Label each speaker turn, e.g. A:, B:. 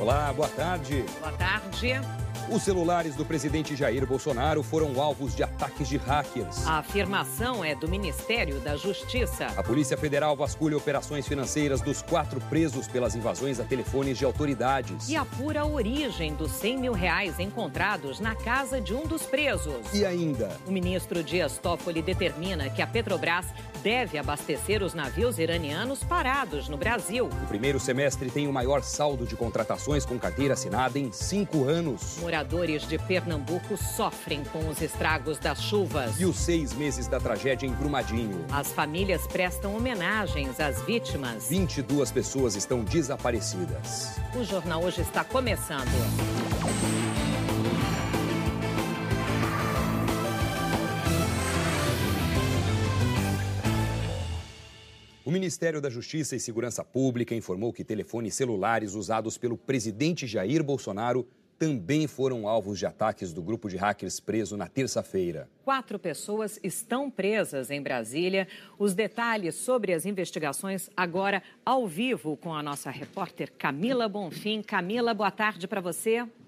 A: Olá, boa tarde.
B: Boa tarde.
A: Os celulares do presidente Jair Bolsonaro foram alvos de ataques de hackers.
B: A afirmação é do Ministério da Justiça.
A: A Polícia Federal vasculha operações financeiras dos 4 presos pelas invasões a telefones de autoridades.
B: E apura a origem dos R$100 mil encontrados na casa de um dos presos.
A: E ainda,
B: o ministro Dias Toffoli determina que a Petrobras deve abastecer os navios iranianos parados no Brasil.
A: O primeiro semestre tem o maior saldo de contratações com carteira assinada em 5 anos.
B: Moradores de Pernambuco sofrem com os estragos das chuvas.
A: E os 6 meses da tragédia em Brumadinho.
B: As famílias prestam homenagens às vítimas.
A: 22 pessoas estão desaparecidas.
B: O Jornal Hoje está começando.
A: O Ministério da Justiça e Segurança Pública informou que telefones celulares usados pelo presidente Jair Bolsonaro também foram alvos de ataques do grupo de hackers preso na terça-feira.
B: 4 pessoas estão presas em Brasília. Os detalhes sobre as investigações agora ao vivo com a nossa repórter Camila Bonfim. Camila, boa tarde para você.